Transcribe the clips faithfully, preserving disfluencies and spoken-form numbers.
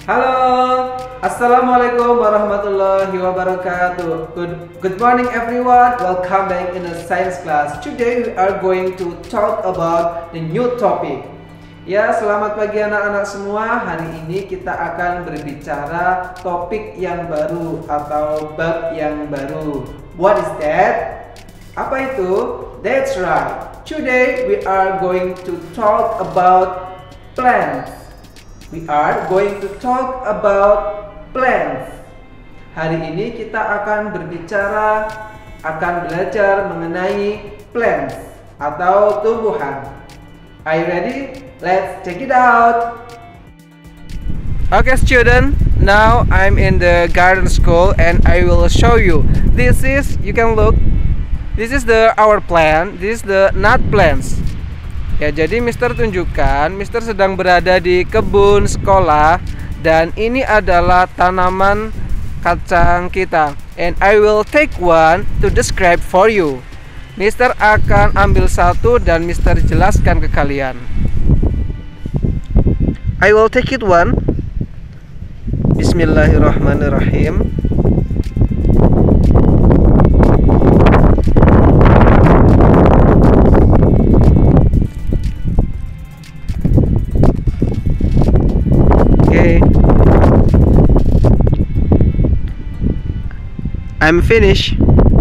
Halo, Assalamualaikum warahmatullahi wabarakatuh. Good, good morning everyone. Welcome back in a science class. Today we are going to talk about the new topic. Ya, selamat pagi anak-anak semua. Hari ini kita akan berbicara topik yang baru atau bab yang baru. What is that? Apa itu? That's right. Today we are going to talk about plants. We are going to talk about plants. Hari ini kita akan berbicara, akan belajar mengenai plants atau tumbuhan. Are you ready? Let's check it out. Okay student, now I'm in the garden school and I will show you. This is, you can look, this is the our plant, this is the nut plants. Ya, jadi Mister tunjukkan, Mister sedang berada di kebun sekolah dan ini adalah tanaman kacang kita. And I will take one to describe for you. Mister akan ambil satu dan Mister jelaskan ke kalian. I will take it one. Bismillahirrahmanirrahim. I'm finished.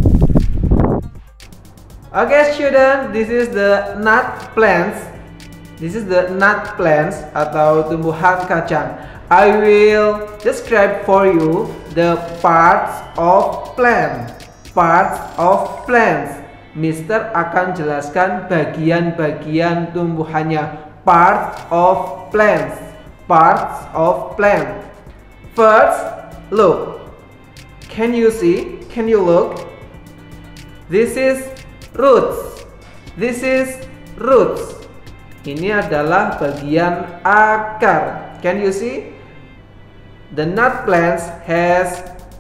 Okay student, this is the nut plants. This is the nut plants atau tumbuhan kacang. I will describe for you the parts of plant. Parts of plants. Mister akan jelaskan bagian-bagian tumbuhannya. Parts of plants. Parts of plant. First, look. Can you see? Can you look? This is roots. This is roots. Ini adalah bagian akar. Can you see? The nut plants has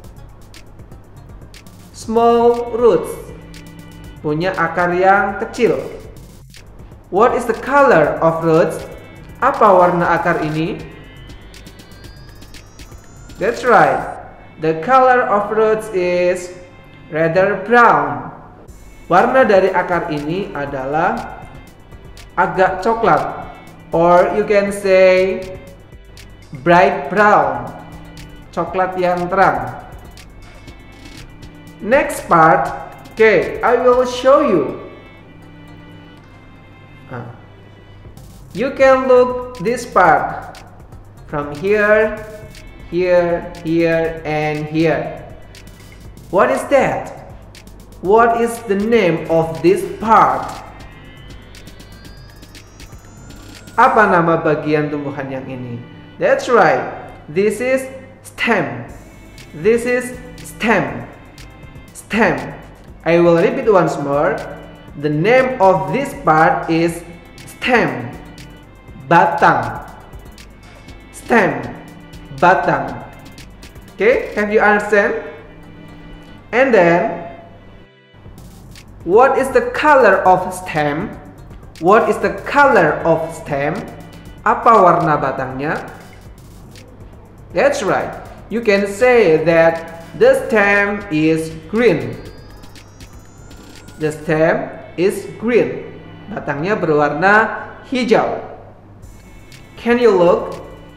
small roots. Punya akar yang kecil. What is the color of roots? Apa warna akar ini? That's right. The color of roots is rather brown. Warna dari akar ini adalah agak coklat, or you can say bright brown, coklat yang terang. Next part, okay, I will show you. You can look this part from here. Here, here, and here. What is that? What is the name of this part? Apa nama bagian tumbuhan yang ini? That's right. This is stem. This is stem. Stem. I will repeat once more. The name of this part is stem. Batang. Stem. Batang. Okay, have you understand? And then, what is the color of stem? What is the color of stem? Apa warna batangnya? That's right. You can say that the stem is green. The stem is green. Batangnya berwarna hijau. Can you look?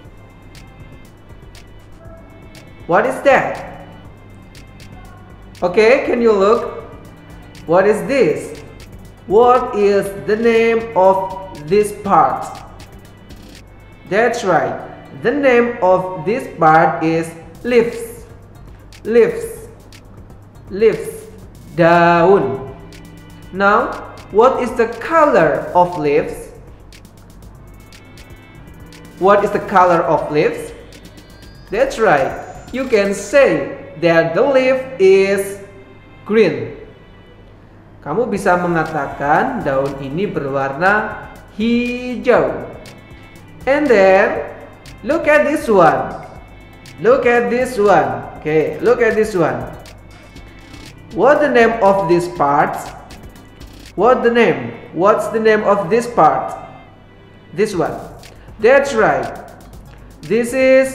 What is that? Okay, can you look? What is this? What is the name of this part? That's right. The name of this part is leaves. Leaves. Leaves. Daun. Now, what is the color of leaves? What is the color of leaves? That's right. You can say that the leaf is green. Kamu bisa mengatakan daun ini berwarna hijau. And then look at this one. Look at this one. Okay, look at this one. What the name of this part? What the name? What's the name of this part? This one. That's right. This is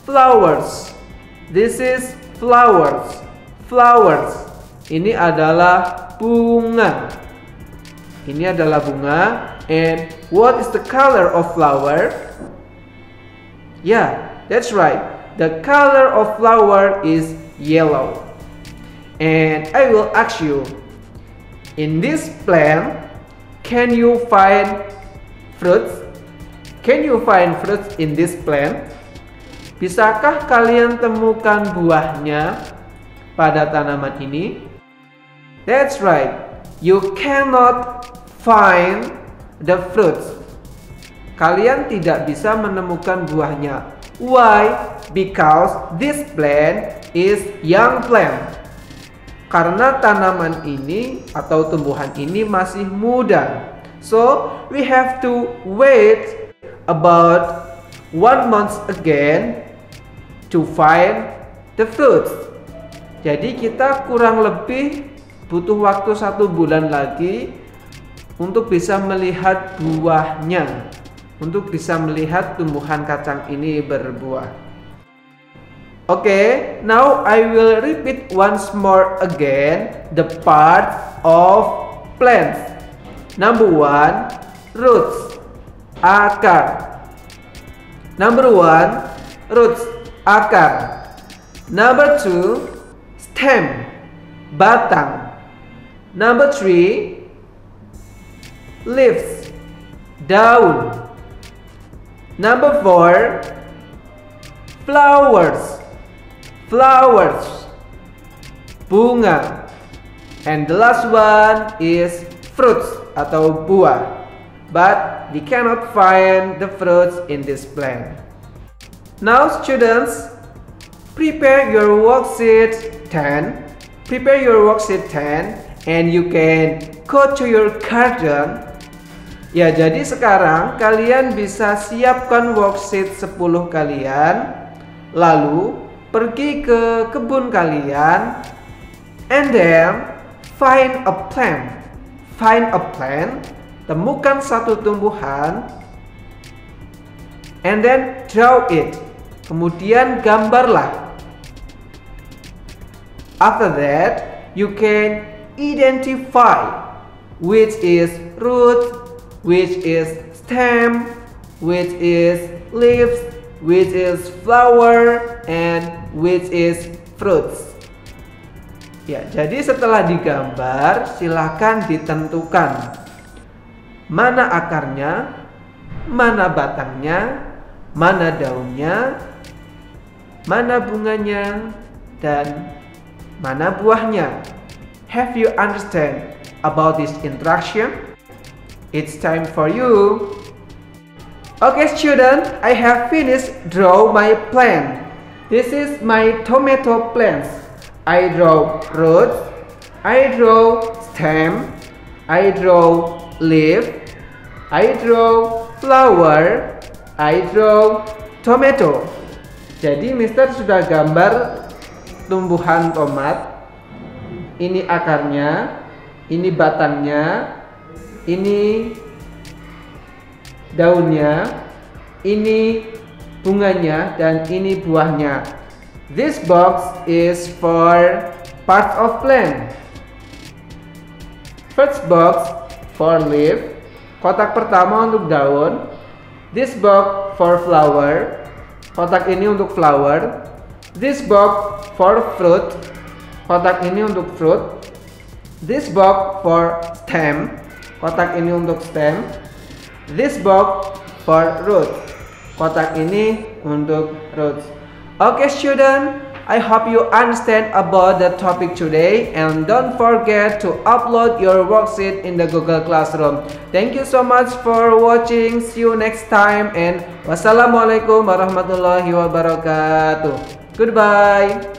flowers. This is flowers. Flowers. Ini adalah bunga. Ini adalah bunga. And what is the color of flower? Yeah, that's right. The color of flower is yellow. And I will ask you, in this plant, can you find fruits? Can you find fruits in this plant? Bisakah kalian temukan buahnya pada tanaman ini? That's right. You cannot find the fruits. Kalian tidak bisa menemukan buahnya. Why? Because this plant is young plant. Karena tanaman ini atau tumbuhan ini masih muda. So, we have to wait about one month again to find the fruits. Jadi kita kurang lebih butuh waktu satu bulan lagi untuk bisa melihat buahnya, untuk bisa melihat tumbuhan kacang ini berbuah. Oke, okay, now I will repeat once more again the parts of plants. Number one, roots, akar. Number one, roots, akar. Number two, stem, batang. Number three, leaves, daun. Number four, flowers, flowers, bunga. And the last one is fruits atau buah. But we cannot find the fruits in this plant. Now students, prepare your worksheet ten. Prepare your worksheet ten and you can go to your garden. Ya, jadi sekarang kalian bisa siapkan worksheet sepuluh kalian, lalu pergi ke kebun kalian, and then find a plant. Find a plant, temukan satu tumbuhan, and then draw it. Kemudian gambarlah. After that, you can identify which is root, which is stem, which is leaves, which is flower, and which is fruits. Ya, jadi setelah digambar, silakan ditentukan mana akarnya, mana batangnya, mana daunnya, mana bunganya, dan mana buahnya. Have you understand about this instruction? It's time for you. Okay student, I have finished draw my plant. This is my tomato plants. I draw roots, I draw stem, I draw leaf, I draw flower, I draw tomato. Jadi Mister sudah gambar tumbuhan tomat. Ini akarnya, ini batangnya, ini daunnya, ini bunganya, dan ini buahnya. This box is for parts of plant. First box for leaf. Kotak pertama untuk daun. This box for flower. Kotak ini untuk flower. This box for fruit. Kotak ini untuk fruit. This box for stem. Kotak ini untuk stem. This box for root. Kotak ini untuk roots. Okay student, I hope you understand about the topic today, and don't forget to upload your worksheet in the Google Classroom. Thank you so much for watching. See you next time, and wassalamualaikum warahmatullahi wabarakatuh. Goodbye.